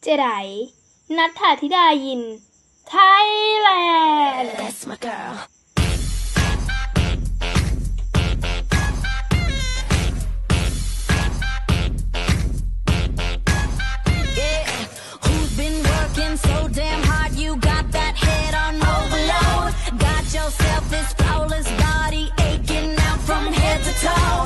เจไดณัฐฐาธิดายินไทยแลนด์ That's my girl so damn hard you got that head on overload got yourself this flawless body aching out from head to toe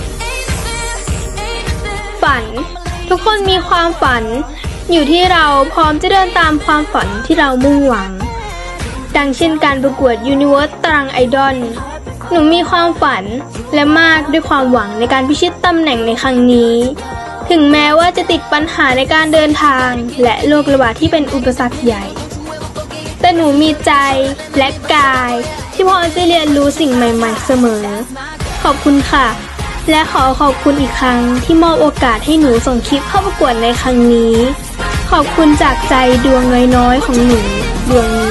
ฝันทุกคนมีความฝันอยู่ที่เราพร้อมจะเดินตามความฝันที่เรามุ่งหวังดังเช่นการประกวด Universe ตรังไอดอลหนูมีความฝันและมากด้วยความหวังในการพิชิตตำแหน่งในครั้งนี้ถึงแม้ว่าจะติดปัญหาในการเดินทางและโรคระบาดที่เป็นอุปสรรคใหญ่แต่หนูมีใจและกายที่พร้อมจะเรียนรู้สิ่งใหม่ๆเสมอขอบคุณค่ะและขอบคุณอีกครั้งที่มอบโอกาสให้หนูส่งคลิปเข้าประกวดในครั้งนี้ขอบคุณจากใจดวงน้อยๆของหนูดวงนี้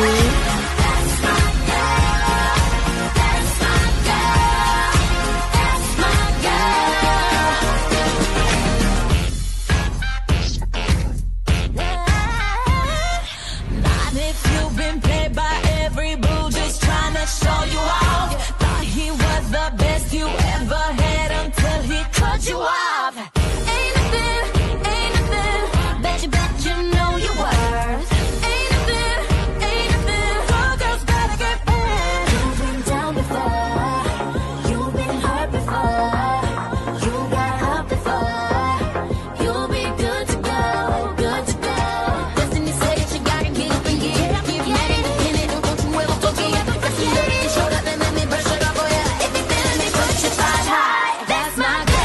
you off ain't nothing bet you know your worth ain't nothing all girls gotta get back you've been down before you've been hurt before you got up before you'll be good to go destiny said that you gotta get up and get up keep mad independent and don't you ever forget that's the way you showed up and let me brush it off oh yeah if you feeling me push your side high that's my girl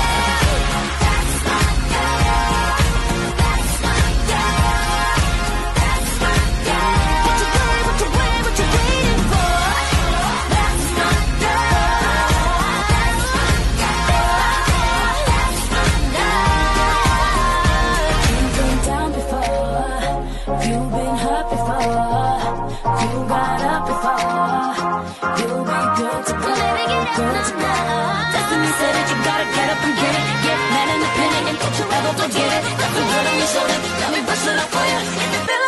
You've been hurt before, you got up before, you'll be good to go, good to go. Destiny said that you gotta get up and get it, get mad independent and don't you ever forget it. Got the world on your shoulder, let me brush it off for you.